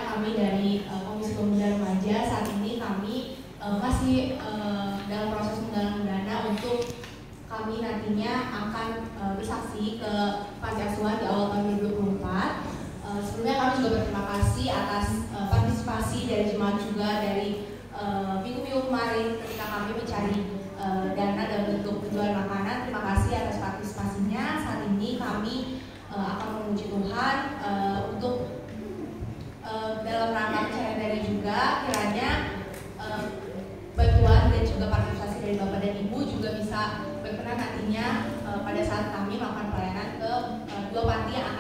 kami dari Komisi Pemuda Remaja saat ini kami masih dalam proses menggalang dana untuk kami nantinya akan bersaksi ke Panti Asuhan di awal tahun 2024. Sebelumnya kami juga berterima kasih atas partisipasi dari jemaat juga dari minggu-minggu kemarin ketika kami mencari dana dalam bentuk penjualan makanan. Terima kasih atas partisipasinya. Saat ini kami akan memuji Tuhan untuk dalam rangka pencarian dana juga kiranya bantuan dan juga partisipasi dari Bapak dan Ibu juga bisa berkenan nantinya pada saat kami melakukan pelayanan ke dua panti yang